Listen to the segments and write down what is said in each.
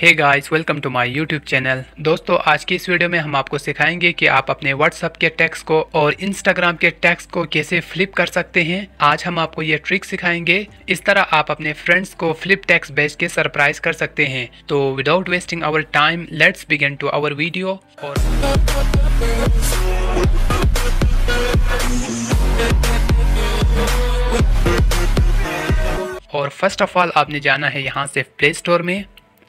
Hey guys, welcome to my YouTube channel. दोस्तों, आज की इस वीडियो में हम आपको सिखाएंगे कि आप अपने व्हाट्सएप के टेक्स्ट को और इंस्टाग्राम के टेक्स्ट को कैसे फ्लिप कर सकते हैं। आज हम आपको ये ट्रिक सिखाएंगे। इस तरह आप अपने फ्रेंड्स को फ्लिप टेक्स्ट भेज के सरप्राइज कर सकते हैं। तो without wasting our time, let's begin to our video. और फर्स्ट ऑफ ऑल आपने जाना है यहाँ से प्ले स्टोर में,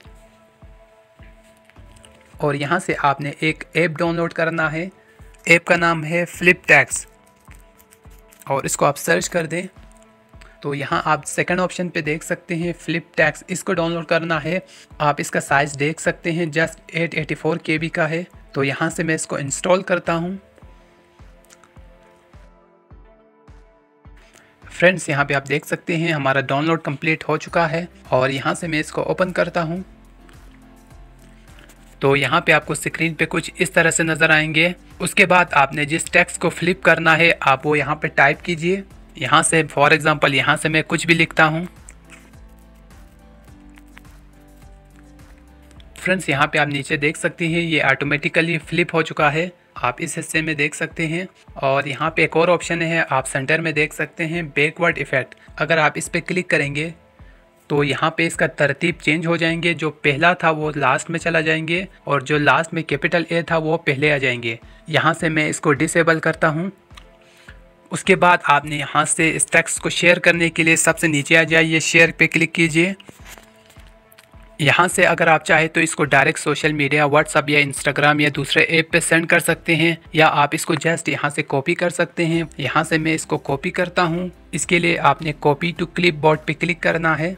और यहाँ से आपने एक ऐप डाउनलोड करना है। ऐप का नाम है फ्लिप टेक्स्ट, और इसको आप सर्च कर दें तो यहाँ आप सेकंड ऑप्शन पे देख सकते हैं फ्लिप टेक्स्ट। इसको डाउनलोड करना है। आप इसका साइज़ देख सकते हैं, जस्ट 884 KB का है। तो यहाँ से मैं इसको इंस्टॉल करता हूँ। फ्रेंड्स, यहाँ पे आप देख सकते हैं हमारा डाउनलोड कंप्लीट हो चुका है, और यहाँ से मैं इसको ओपन करता हूँ। तो यहाँ पे आपको स्क्रीन पे कुछ इस तरह से नज़र आएंगे। उसके बाद आपने जिस टेक्स्ट को फ्लिप करना है आप वो यहाँ पे टाइप कीजिए। यहाँ से फॉर एग्जांपल यहाँ से मैं कुछ भी लिखता हूँ। फ्रेंड्स, यहाँ पे आप नीचे देख सकते हैं ये ऑटोमेटिकली फ्लिप हो चुका है। आप इस हिस्से में देख सकते हैं, और यहाँ पे एक और ऑप्शन है, आप सेंटर में देख सकते हैं बैकवर्ड इफ़ेक्ट। अगर आप इस पर क्लिक करेंगे तो यहाँ पे इसका तरतीब चेंज हो जाएंगे। जो पहला था वो लास्ट में चला जाएंगे, और जो लास्ट में कैपिटल ए था वो पहले आ जाएंगे। यहाँ से मैं इसको डिसेबल करता हूँ। उसके बाद आपने यहाँ से इस टेक्स्ट को शेयर करने के लिए सबसे नीचे आ जाइए, शेयर पे क्लिक कीजिए। यहाँ से अगर आप चाहे तो इसको डायरेक्ट सोशल मीडिया, व्हाट्सएप या इंस्टाग्राम या दूसरे ऐप पे सेंड कर सकते हैं, या आप इसको जस्ट यहाँ से कॉपी कर सकते हैं। यहाँ से मैं इसको कॉपी करता हूँ। इसके लिए आपने कॉपी टू क्लिपबोर्ड पे क्लिक करना है।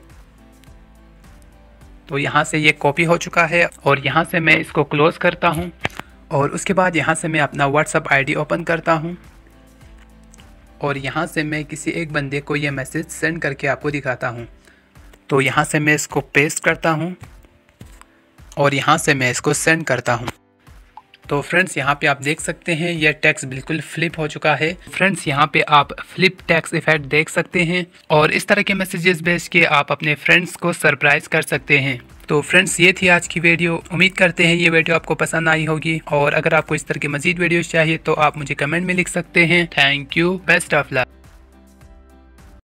तो यहाँ से ये कॉपी हो चुका है, और यहाँ से मैं इसको क्लोज़ करता हूँ। और उसके बाद यहाँ से मैं अपना व्हाट्सएप आईडी ओपन करता हूँ, और यहाँ से मैं किसी एक बंदे को ये मैसेज सेंड करके आपको दिखाता हूँ। तो यहाँ से मैं इसको पेस्ट करता हूँ, और यहाँ से मैं इसको सेंड करता हूँ। तो फ्रेंड्स, यहाँ पे आप देख सकते हैं यह टेक्स्ट बिल्कुल फ्लिप हो चुका है। फ्रेंड्स, यहाँ पे आप फ्लिप टेक्स्ट इफेक्ट देख सकते हैं, और इस तरह के मैसेजेस भेज के आप अपने फ्रेंड्स को सरप्राइज कर सकते हैं। तो फ्रेंड्स, ये थी आज की वीडियो। उम्मीद करते हैं ये वीडियो आपको पसंद आई होगी, और अगर आपको इस तरह के मजीद वीडियोस चाहिए तो आप मुझे कमेंट में लिख सकते हैं। Thank you, best of luck.